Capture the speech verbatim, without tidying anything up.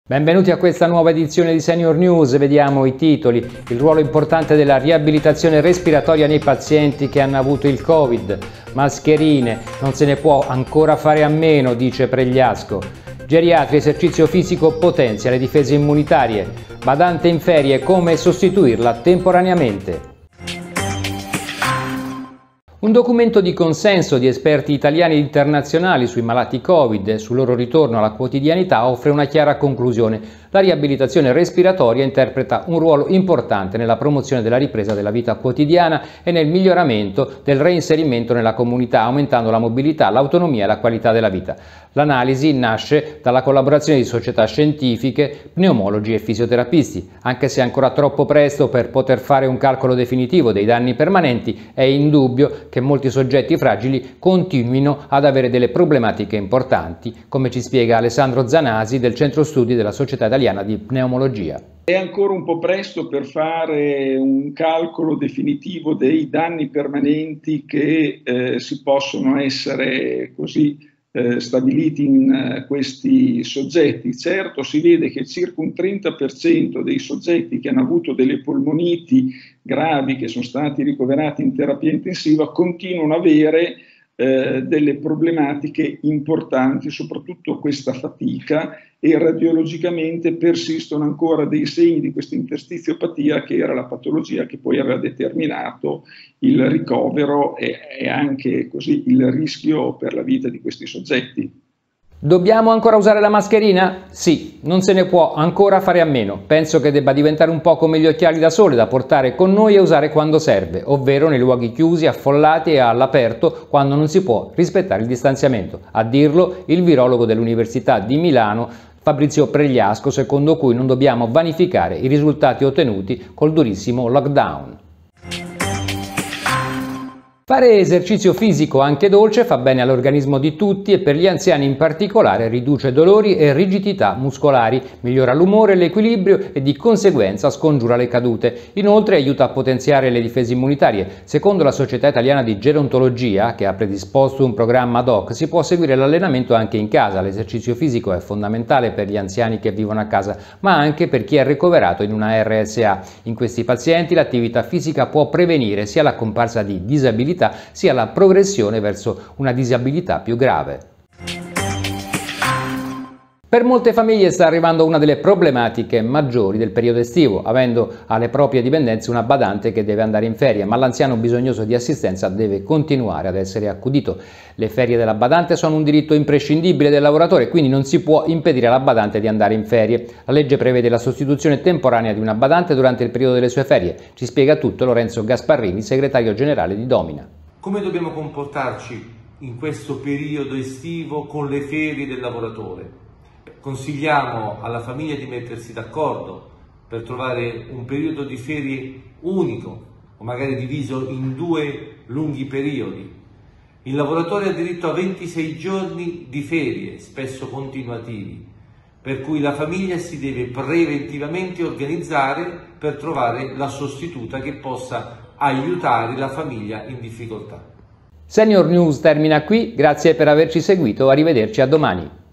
Benvenuti a questa nuova edizione di Senior News. Vediamo i titoli. Il ruolo importante della riabilitazione respiratoria nei pazienti che hanno avuto il Covid. Mascherine, non se ne può ancora fare a meno, dice Pregliasco. Geriatri, esercizio fisico potenzia le difese immunitarie. Badante in ferie, come sostituirla temporaneamente. Un documento di consenso di esperti italiani e internazionali sui malati Covid e sul loro ritorno alla quotidianità offre una chiara conclusione. La riabilitazione respiratoria interpreta un ruolo importante nella promozione della ripresa della vita quotidiana e nel miglioramento del reinserimento nella comunità, aumentando la mobilità, l'autonomia e la qualità della vita. L'analisi nasce dalla collaborazione di società scientifiche, pneumologi e fisioterapisti. Anche se è ancora troppo presto per poter fare un calcolo definitivo dei danni permanenti, è indubbio che molti soggetti fragili continuino ad avere delle problematiche importanti, come ci spiega Alessandro Zanasi del Centro Studi della Società Italiana di Pneumologia. È ancora un po' presto per fare un calcolo definitivo dei danni permanenti che eh, si possono essere così eh, stabiliti in uh, questi soggetti. Certo, si vede che circa un trenta per cento dei soggetti che hanno avuto delle polmoniti gravi, che sono stati ricoverati in terapia intensiva, continuano ad avere eh, delle problematiche importanti, soprattutto questa fatica, e radiologicamente persistono ancora dei segni di questa interstiziopatia, che era la patologia che poi aveva determinato il ricovero e, e anche così il rischio per la vita di questi soggetti. Dobbiamo ancora usare la mascherina? Sì, non se ne può ancora fare a meno. Penso che debba diventare un po' come gli occhiali da sole da portare con noi e usare quando serve, ovvero nei luoghi chiusi, affollati e all'aperto quando non si può rispettare il distanziamento. A dirlo il virologo dell'Università di Milano Fabrizio Pregliasco, secondo cui non dobbiamo vanificare i risultati ottenuti col durissimo lockdown. Fare esercizio fisico anche dolce fa bene all'organismo di tutti e per gli anziani in particolare riduce dolori e rigidità muscolari, migliora l'umore e l'equilibrio e di conseguenza scongiura le cadute. Inoltre aiuta a potenziare le difese immunitarie. Secondo la Società Italiana di Gerontologia, che ha predisposto un programma ad hoc, si può seguire l'allenamento anche in casa. L'esercizio fisico è fondamentale per gli anziani che vivono a casa, ma anche per chi è ricoverato in una R S A. In questi pazienti l'attività fisica può prevenire sia la comparsa di disabilità sia la progressione verso una disabilità più grave. Per molte famiglie sta arrivando una delle problematiche maggiori del periodo estivo, avendo alle proprie dipendenze una badante che deve andare in ferie, ma l'anziano bisognoso di assistenza deve continuare ad essere accudito. Le ferie della badante sono un diritto imprescindibile del lavoratore, quindi non si può impedire alla badante di andare in ferie. La legge prevede la sostituzione temporanea di una badante durante il periodo delle sue ferie. Ci spiega tutto Lorenzo Gasparrini, segretario generale di Domina. Come dobbiamo comportarci in questo periodo estivo con le ferie del lavoratore? Consigliamo alla famiglia di mettersi d'accordo per trovare un periodo di ferie unico o magari diviso in due lunghi periodi. Il lavoratore ha diritto a ventisei giorni di ferie, spesso continuativi, per cui la famiglia si deve preventivamente organizzare per trovare la sostituta che possa aiutare la famiglia in difficoltà. Senior News termina qui, grazie per averci seguito, arrivederci a domani.